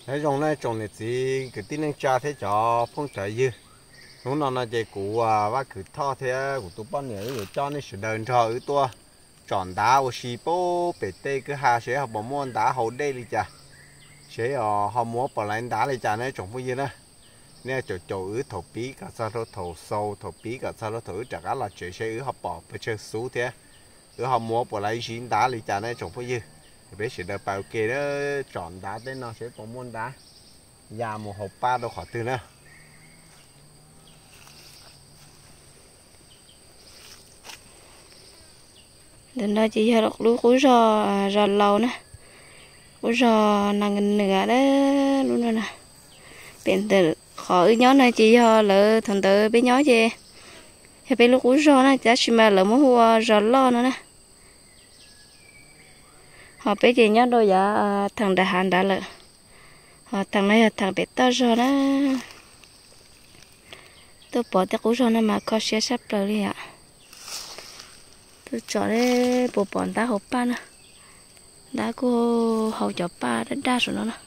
thấy trong này trồng này chỉ cái tin anh cha thế cho phong trái dư lúc nào là chạy cũ và cứ thọ thế của tụi bọn này rồi cho nên sự đơn cho ở tua chọn đá ở xí bố bể tê cứ hà sẽ học bộ môn đá hậu đây đi chả sẽ ở họ mua bỏ lại đá đi chả này trồng bao nhiêu nữa nè chỗ chỗ ở thổ bí cả sao nó thổ sâu thổ bí cả sao nó thổ chả cá là chuyện sẽ ở họ bỏ phải chơi số thế ở họ mua bỏ lại xí đá đi chả này trồng bao nhiêu bé sẽ đợi bảo kê đó chọn đá tên nó sẽ có môn đá già một hộp ba đâu khỏi từ nữa đến đây chỉ cho đọc lúa cối giò lâu nè cối giò nàng nửa đấy luôn rồi nè biển từ khỏi nhó này chỉ cho lỡ thằng tự bé nhó gì thì bé lúa cối giò này chắc chỉ mà lỡ mua hoa giò lo nữa nè họ bé gì nhó đôi giờ thằng đại hàn đã lỡ họ thằng này là thằng bé to giò đó tôi bỏ cái cối giò này mà có xe sắp rồi đi ạ tôi chọn đấy bộ bọn đá hộp ba nè đá cô hậu cho ba đã đa số nó nè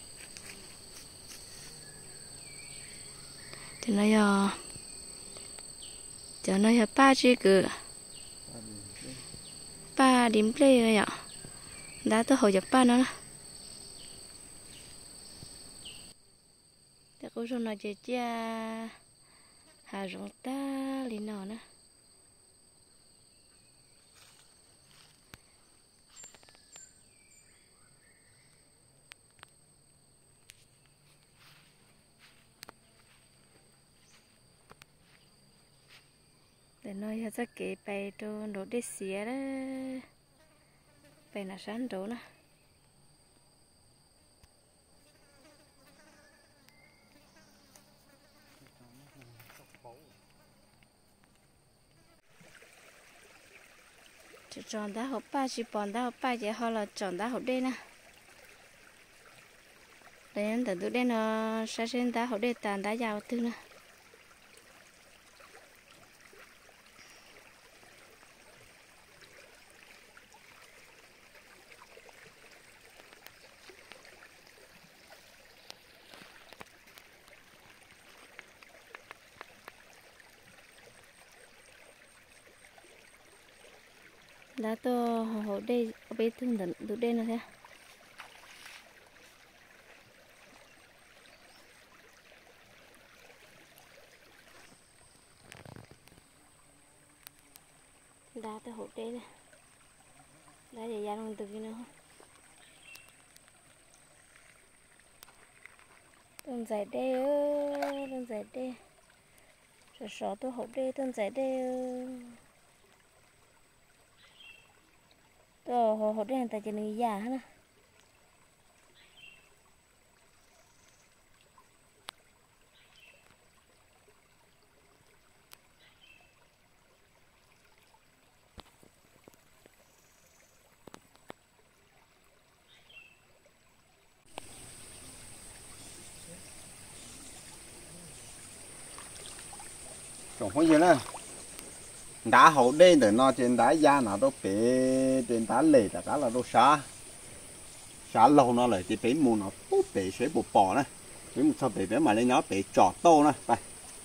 thì nó giờ cho nó giờ ba chỉ cứ ba điểm play rồi ạ đá tôi hậu cho ba nó nè để cô cho nó chơi chia hà rong ta lì nào nè để nói cho cái bài đồ đồ để xía đó bài là sáng đồ nè chọn đá hộp ba chỉ bọn đá hộp ba chỉ họ là chọn đá hộp đen nè để anh tự tụi đen nó sẽ trên đá hộp đen tàn đá giàu tư nè đá to hộp đen ở bên thương tụi đen này thế đá tới hộp đen này đá dày dang luôn từ kia nữa đơn giải đê ơi đơn giải đê rồi sọ tôi hộp đê đơn giải đê tôi hộp đê tại chỉ người già hết nè trồng bao nhiêu nữa đá hậu đen để nó trên đá da nào đó bể trên đá lề là đá là đâu xá lâu nó lại thì bể mù nó bút bể sẽ bột bò này bể một sao bể mà lên nó bể trọt tô này đây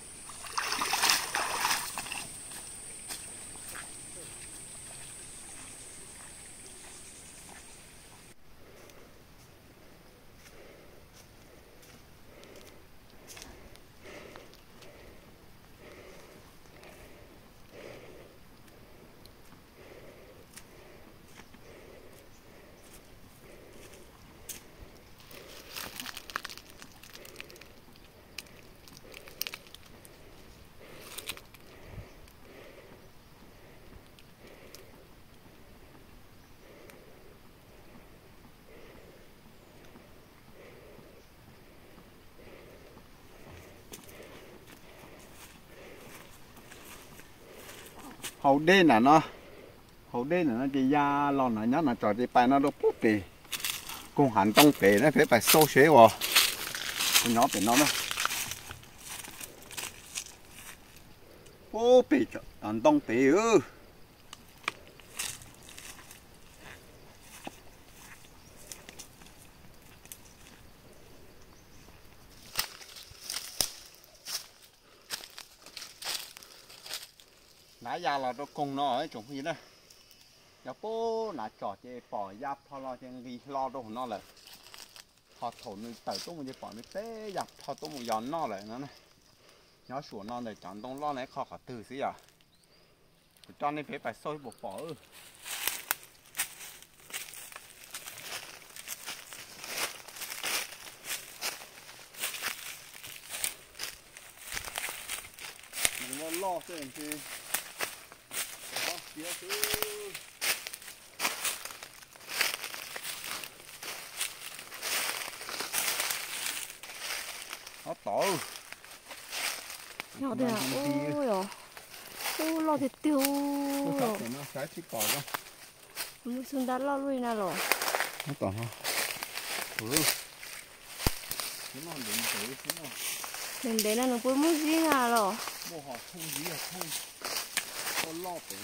hậu đen là nó chỉ da lon là nhớ là trò thì bài nó đâu bút bể cùng hẳn trong bể nó phải sâu xế vào nó bể nó đó ô bể hẳn trong bể nãy giờ là nó cùng nó ở chỗ gì đó giờ bố nãy trò chơi bỏ giáp thò lo trên đi lo đâu nó là họ thổ người tới tôi một bỏ người té giáp thò tôi một giòn nó lại nó này nó xuống nó để chọn đông lo này khó khó từ xí à cho nên phải sôi bột bỏ nó lo cái gì đó kia chứ nó tổ nhỏ đấy à ôi ồ ô lo thì tiêu nó sẽ chỉ cỏ đó muốn xuống đá lo lui nào rồi nó tổ ha nó đến tới nó đến đấy là nó cũng muốn gì nào rồi mua họ không gì à không có lo tới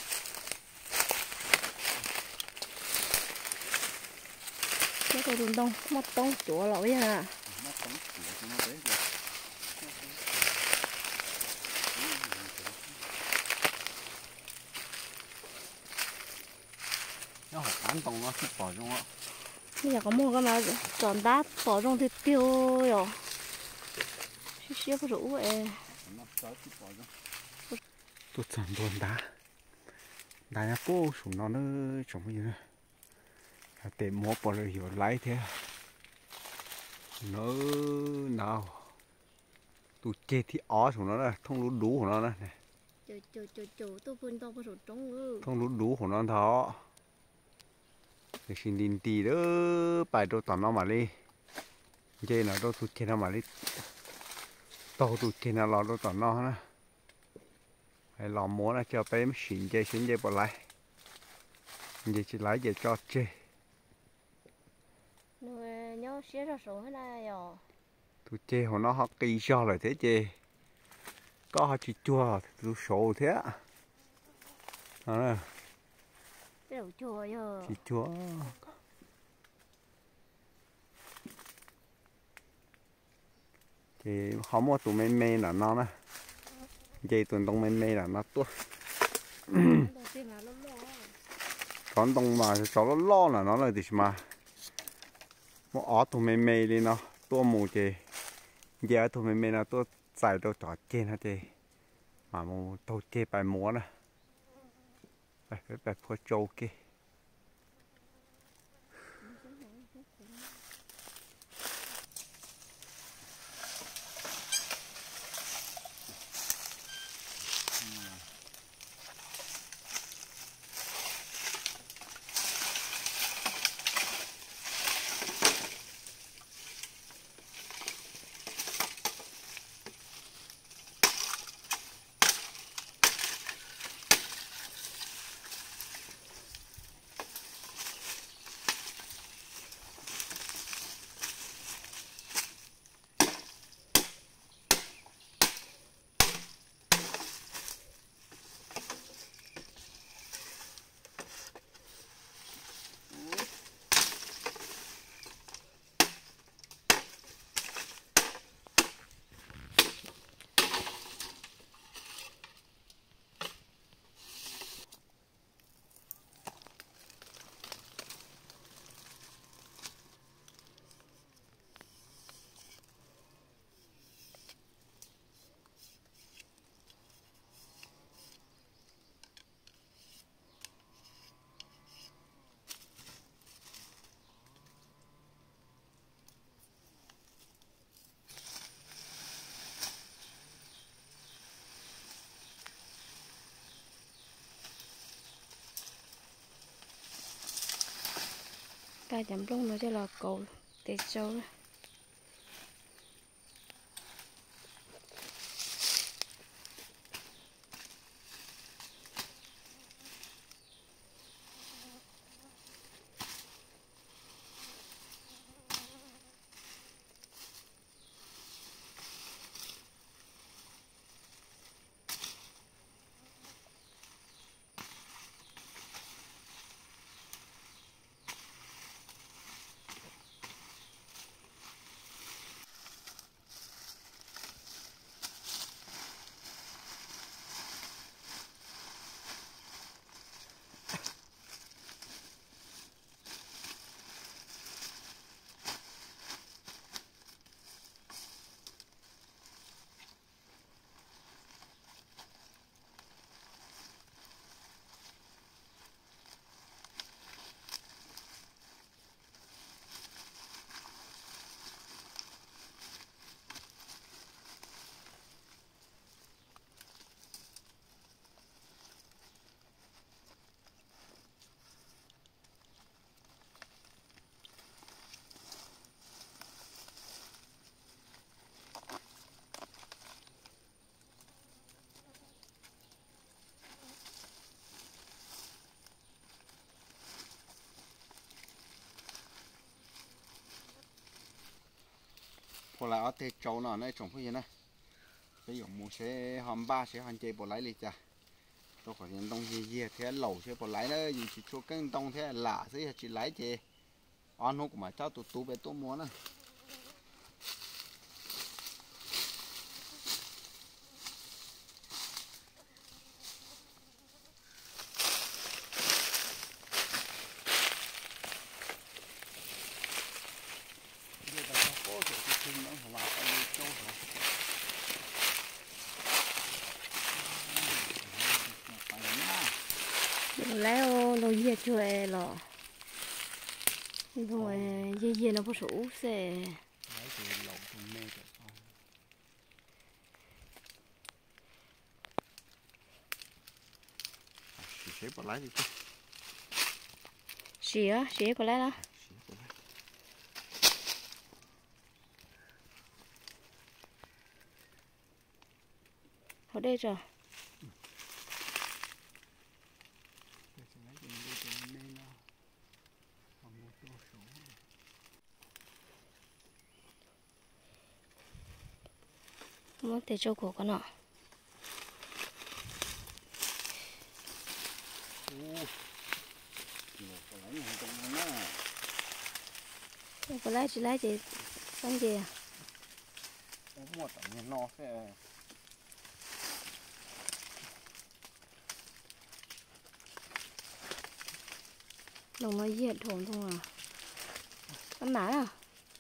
cái cái đun đông mất đông chúa lỗi à nó không chịu cho nó đấy rồi nó học án tông nó thích bỏ trong đó bây giờ có mua cái mà tròn đá bỏ trong thì tiêu rồi xíu rủ vậy nó tới thích bỏ trong tôi chẳng buồn đá nhà cô xuống nó trồng cái gì nữa để mua bỏ rồi hiểu lấy thế nó nào tụi chê thì ó xuống nó là không lú đú của nó này chờ tôi quên tao có sổ trống nữa không lú đú của nó thọ để xin đi tì đó bài đồ tỏ nó mà đi chê nào đâu tụi chê nó mà đi tao tụi chê nào lo đồ tỏ nó nữa hay lò múa là cho bé xin chê bỏ lại vậy chỉ lấy về cho chê nhớ xé ra sổ hết này rồi tụi chê họ nó họ kỳ cho lại thế chê có họ chỉ chua tụi sổ thế đó đều chua giờ chỉ chua thì không có tụi mê là nó nè dây tụi đông mê là nó tốt còn đông mà cho nó lo là nó là gì mà một ó tụi mê đi nó tua mù chê giờ tụi mê là tua xài đồ trò trên hả chê mà mù tô chê bài múa nè phải phô trâu kia cái chấm rung nó cho là cầu để sâu bỏ lại ở tê trâu nó này trồng cái gì nè cái dụng một sẽ hòm ba sẽ hoàn chế bỏ lại đi chả tôi khỏi những đông gì thế lẩu sẽ bỏ lại nữa gì chỉ cho cái đông thế lạ sẽ chỉ lấy chè ăn không mà cháu tụt tụt về tôi muốn nè leo nó dễ chơi lọ rồi dễ nó có số xe sẽ bỏ lại đi xía bỏ lại đó ở đây rồi muốn để cho của con nọ có lấy chỉ xong gì à một tấm nó sẽ đồng nó dễ thủng không à con má à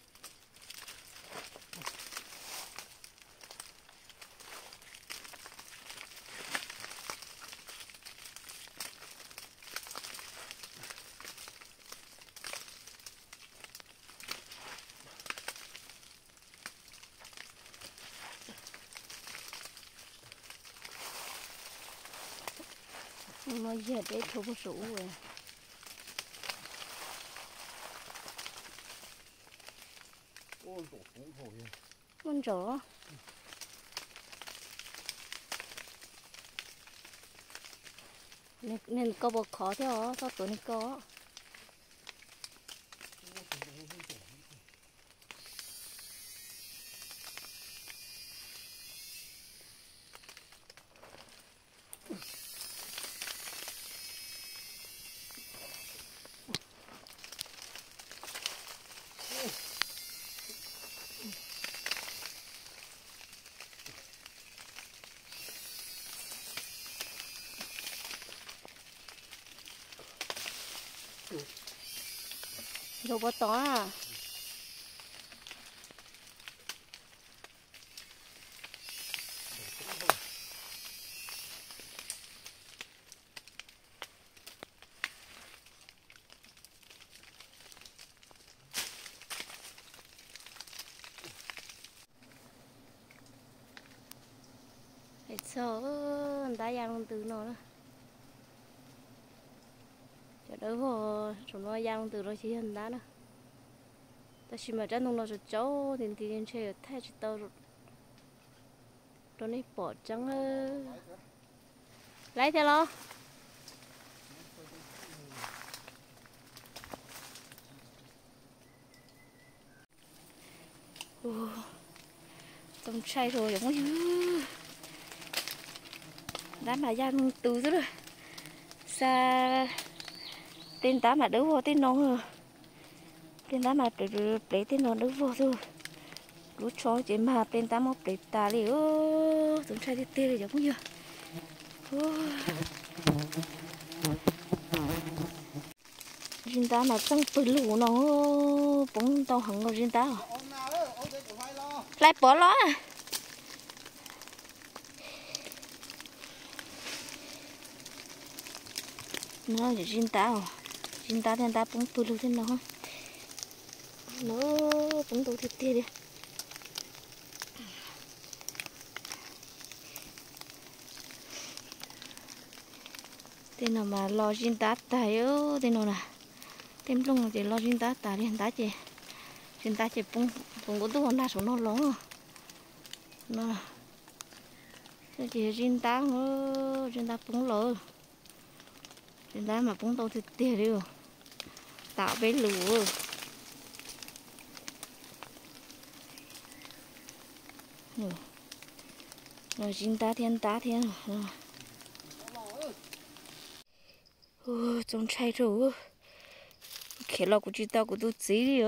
nó dễ để thủng một số rồi con chó nên có bột khó thế hả sao tụi này có đồ bò tó à sợ người ta giang từ nó đó cho đỡ vô chúng nó giang từ nó chỉ hình đá nữa ta chỉ mà chân nó rồi cháu thì tiền chơi thay chỉ tao rồi nó này bỏ trắng lấy theo lo tông chay rồi giống như đá mà giang từ rồi xa tên tá mà đỡ vô tên nó rồi tên tá mà để tên nó đỡ vô thôi lúc cho chị mà tên tá một để ta đi chúng ta đi tê giống như chúng ta mà trong bự lũ nó bóng tao hẳn rồi chúng ta lại bỏ nó nó chỉ chúng ta thì ta bóng bự lũ thế nào nó bóng đồ thịt tê đi tên nào mà lo xin tá tài ơ tên nào nè tên lông chỉ lo xin tá tài đi tá chị xin tá chị bung bung có tu đa số nó lóng nó chỉ xin tá nữa xin tá bung lỡ xin tá mà bung tàu thịt tiền đi tạo bể lửa rồi chín tá thiên rồi trong chai rồi khi lo của chị tao của tôi gì đi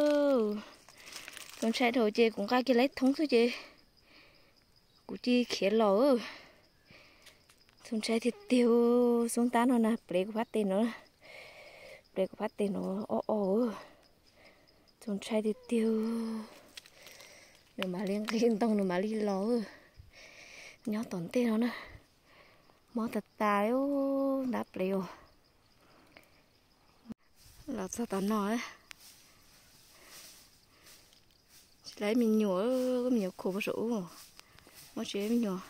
trong chai rồi chị cũng cái lấy thống thôi chị của chị khi lo trong chai thì tiêu xuống tá nó nè plei của phát tiền nữa plei của phát tiền nó trong chai thì tiêu rồi mà liên tông rồi mà đi lo nhớ tổn tiền nó nè mỏ thật tài đáp liều là sao tao nói lấy mình nhổ cái mình khổ bớt rủ mà chế mình nhổ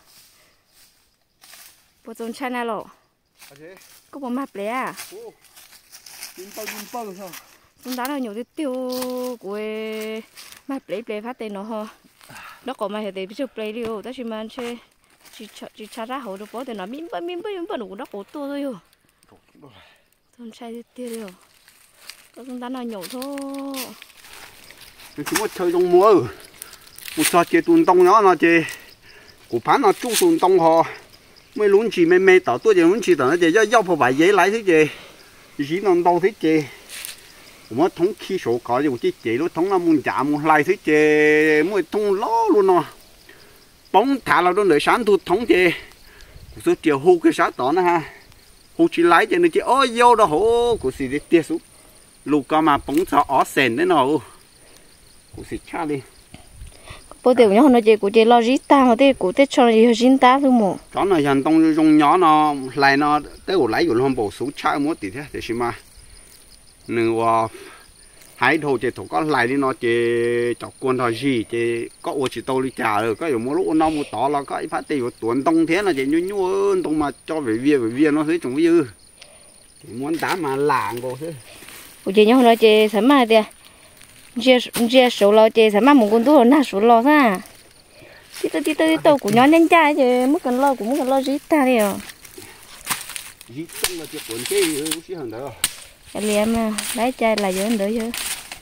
bớt trong chai này lọ có bỏ mặt lẽ à Kim bao sao chúng ta nó nhổ cái tiêu của mặt lẽ phát tiền nó ho nó có mà để ví dụ play đi ta chỉ mang chơi chỉ cha ra hậu được bỏ thì nó miếng bơ nó cũng đã cổ to thôi thôn trai tiêu rồi chúng ta nói nhổ thôi chúng nó chơi trong mùa một trò chơi tuần đông nó chơi của phán nó chú tuần đông họ mấy lún chỉ mấy tao tôi chơi lún chỉ tao nó chơi giao phổ bài giấy lại thế chơi chỉ nó đâu thế chơi mà thống khi số có gì cũng chơi nó thống là muốn trả muốn lại thế chơi mới thống ló luôn nó bóng thả là đó để sáng tôi thống chơi số chiều hô cái sáng đó nè ha hô chỉ lái cho nên chơi ôi vô đó hô của gì để tia xuống lù ca mà bóng cho ó sền đấy nào của gì cha đi bữa tiệc nhau nó chơi của chơi lo rít ta mà thế của tết cho gì rít ta thôi mà đó là dàn tông trong nhỏ nó lại nó tới của lấy của nó bổ số cha muốn tí thế để xem mà nữa hãy thôi chơi thủ có lại đi nó chơi chọc quân thôi gì chơi có ô chỉ tàu đi trả rồi có một lúc nó một tỏ là có phát tiền của tuần tông thế là chơi nhu hơn tông mà cho về viên nó thấy chúng dư muốn đá mà làng cô thế của chơi nhau nó chơi sắm mà đi chơi số lo chơi sắm mà một con tu na số lo ha đi tới của nhóm nhân trai chứ mất cần lo rít ta đi à rít tông là chơi cuốn chơi chứ hơn đó liệm lấy chai là dễ đỡ chứ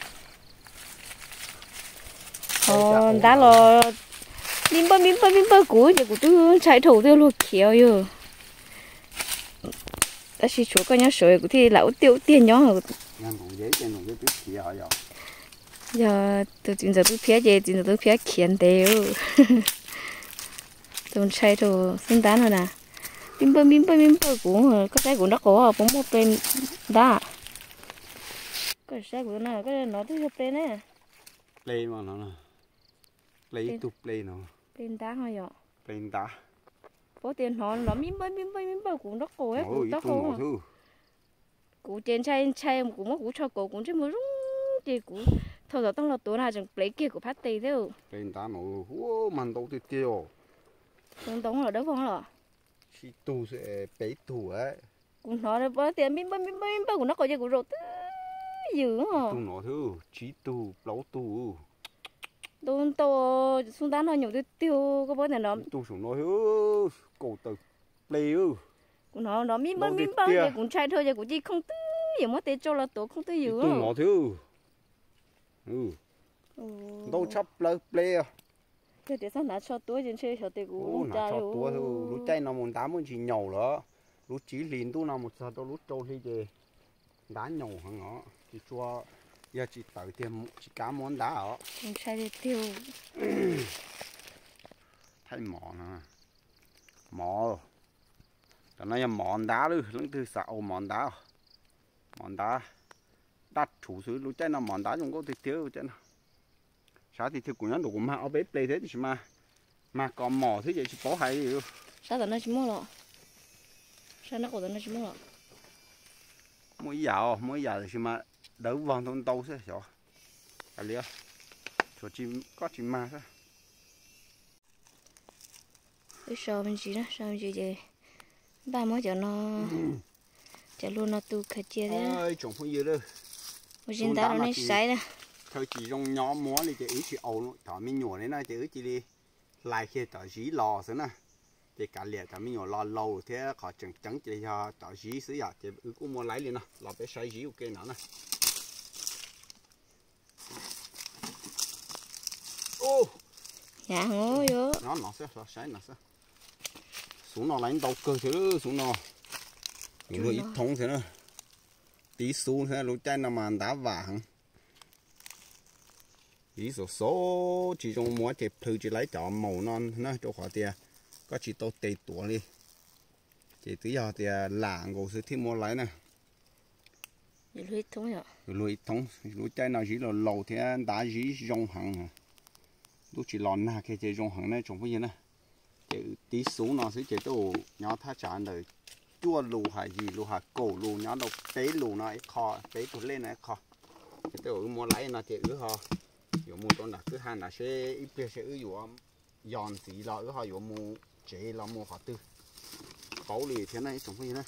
đã lo miếng bơ của tôi chạy thủ tôi luôn khéo rồi ta chỉ chỗ coi nhá sợi của thì lão tiêu tiền nhó rồi giờ tôi chính giờ tôi phía gì chính giờ tôi phía khiển đều tôi chạy thủ xin tán rồi nè miếng bơ của có trái của nó có bóng một bên đá cái xe của nó cái nó tới chụp lên nè lên mà nó lấy tụp lên nó lên đá thôi vậy lên đá có tiền nó miếng bơ cũng đất cổ ấy cũng đất cổ cũng trên chay cũng mất cũng cho cổ cũng chứ mới rung thì cũng thôi rồi tao là tối nào chẳng lấy kia của phát tì thế lên đá nó màn đâu tiêu tiêu tông ở đâu không là chỉ tu sẽ bấy tu ấy cũng nói là bao tiền miếng bơ của nó có gì cũng rồi dữ hả tu nó thứ chỉ tu lâu tu tôi xuống đá nó nhiều tiêu có bao giờ nó tu xuống nó thứ cổ tự play cũng nó miếng bơ gì cũng trai thôi giờ cũng chỉ không tư giờ mất tiền cho là tổ không tư dữ tu nó thứ đâu chấp play thế để sao nãy cho tuổi trên chơi cho tiền cũng nãy cho tuổi thứ lúc chơi nó muốn đá muốn chỉ nhậu nữa lúc chỉ liền tu nào một sao tôi lúc trâu đi về đá nhậu hả ngõ chỉ cho giờ chỉ tự tiền chỉ cá món đá ở không sai đi tiêu thấy mỏ nè mỏ tao nói là món đá luôn lắm từ sao món đá đắt chủ sử lúc chơi nó món đá chúng có thể thiếu chứ nào sao thì thiếu của nó đủ mà ở bếp play thế thì mà còn mỏ thế vậy chỉ có hay gì sao tao nói chỉ mua lọ sao nó của tao nói chỉ mua lọ mỗi giờ thì mà đỡ vòng thông tàu thế rồi à liêu cho chim có chim ma thế cái sò bên gì đó sò bên gì vậy ba mới cho nó cho luôn nó tu khơi chia thế ơi trồng phong gì đây một trên ta nó này sấy đó thôi chỉ dùng nhỏ múa thì chỉ chỉ ấu thỏ mình nhổ này này chỉ đi lại khi tỏ dí lò thế nè thì cả liệt thỏ mình nhổ lò lâu thế họ chẳng chẳng chỉ cho tỏ dí xứ giờ thì cũng muốn lấy liền nè lò bé sấy dí ok nữa nè nhà ngó vô nó sẽ sấy nó sẽ xuống nó đánh đầu cơ chứ xuống nó những người ít thông thế nữa tí xuống thế lũ chai nằm màn đá vàng ý số chỉ trong múa thì thư chỉ lấy chọn màu non nó cho khỏi tiền có chỉ tô tê tuổi đi chỉ tí giờ thì lạng gỗ sư thêm mua lấy nè lưỡi thông rồi lưỡi thông lưỡi chai nào chỉ là lầu thì đá chỉ rong hàng lúc chỉ lòn na cái chơi rong hàng này trồng cái gì nè chỉ tí xuống nó sẽ chỉ đồ nhỏ thắt chặt đời chua lù hay gì lù hạt cổ lù nhỏ đâu tế lù nó kho tế tụt lên này kho chỉ đồ mua lấy nó chỉ ứ ho dù mua con là cứ hai là sẽ ít bia sẽ ứ dù giòn gì là ứ ho dù mua chế là mua họ tư khẩu lì thế này trồng cái gì nè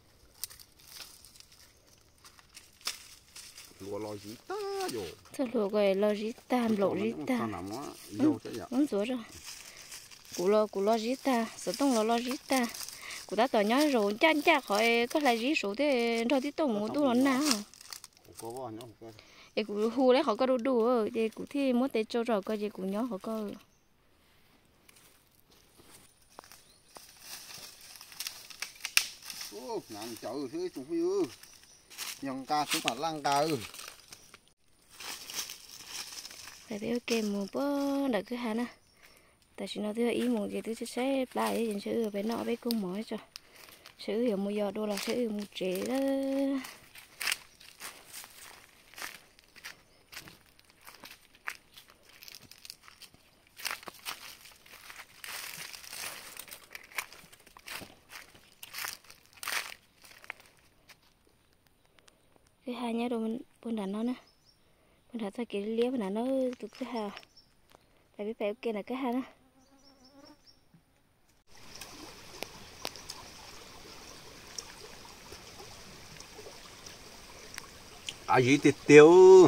lúa lo gì ta rồi sao lúa cái lo gì ta lộ gì ta muốn rửa rồi củ lo gì ta sợ tông lo gì ta củ ta tỏ nhớ rồi chăn chả khỏi có lại gì số thế thôi thì tông một tu nó nào vậy củ hù đấy họ có đủ vậy củ thì muốn để cho rồi coi vậy củ nhớ họ có ngàn chậu thứ chúng phi nhông ca xuống mặt lăng ca tại vì ok một bữa đã cứ hà nè tại vì nó thứ ý một gì thứ sẽ lại thì sẽ về nọ với cung mỏi cho sẽ hiểu một giờ đô là sẽ một chế đó cái hai nhá đồ mình buồn đàn nó nè buồn đàn ra cái lia buồn đàn nó từ cái hà tại vì phải ok là cái hà đó gì thì tiêu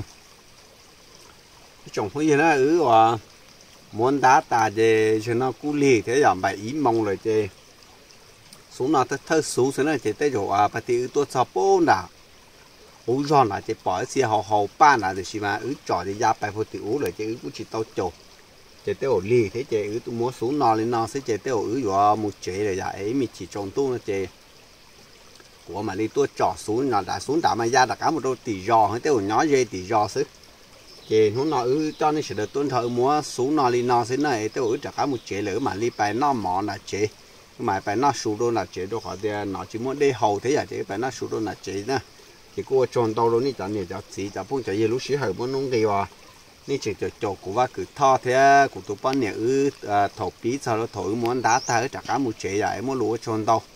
trồng cái gì đó và muốn đá tà về cho nó cú lì thế là bài ý mong rồi chứ xuống nó thơ xuống thế này chỉ tới rồi bà thì tôi sao bố nào ú giòn là chỉ bỏ xe hậu ba là được mà trò thì ra bài phụ tiểu rồi chứ cũng chỉ tao trộn chỉ tới ổ lì thế chứ tôi muốn xuống nó lên nó sẽ chỉ tới ổ rồi một chế rồi dạ ấy mình chỉ trồng tu nó chứ của mà đi tôi trò xuống nó đã xuống đã mà ra đã cả một đôi tỷ giò hay tới ổ nhỏ dây tỷ giò xứ chứ nó cho nên sẽ được tuân thợ muốn xuống nó lên nó sẽ này tới ổ trả cả một chế lỡ mà đi bài nó mỏ là chế mà bài nó sụt đôi là chế đâu khỏi thì nó chỉ muốn đi hậu thế à chứ bài nó sụt đôi là chế nè thì cô chọn đâu rồi ní chọn nhiều chọn chỉ chọn phong chọn nhiều lúc xíu hơi muốn nông gì à ní chỉ chọn của ba cứ thò thế của tụi bạn nhiều thổ bí sau đó thổi muốn đá ta chắc cả một chế vậy muốn lúa chọn đâu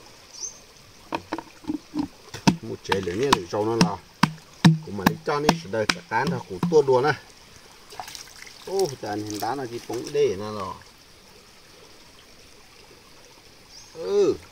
một chế lửa nhé lửa trâu nó là của mình cho ní sẽ đời cả tán là của tua đùa nè ô chọn hình đá là chỉ bóng đê nè rồi